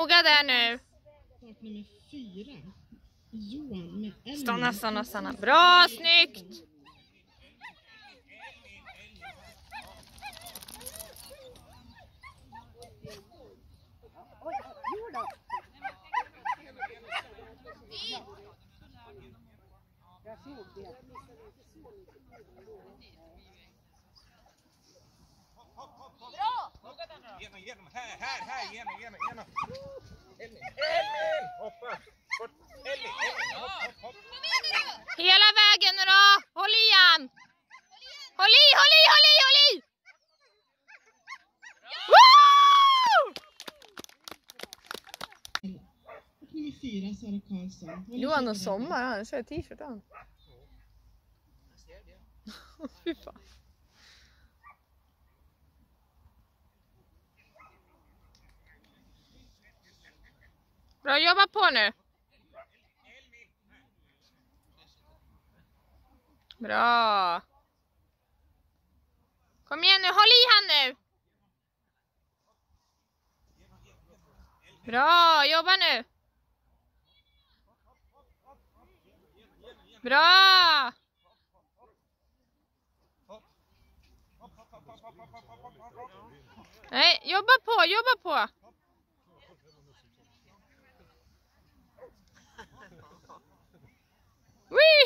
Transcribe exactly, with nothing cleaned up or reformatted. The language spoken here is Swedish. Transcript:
Noga där nu. Start nummer fyra. Johan med Elmer. Stanna, stanna, stanna. Bra, snyggt! Ge mig, ge mig, här, här, här, ge mig, ge mig, ge mig. Elmin, Elmin, hoppa. Elmin, Elmin, hopp, hopp, hopp. Hela vägen nu då! Håll i han! Håll i, håll i, håll i, håll i! Woo! Och nummer fyra, Sara Karlsson. Johan och sommar, han kör t-shirt han. Fy fan. Bra, jobba på nu. Bra. Kom igen nu, håll i han nu. Bra, jobba nu. Bra. Nej, jobba på, jobba på. Wee!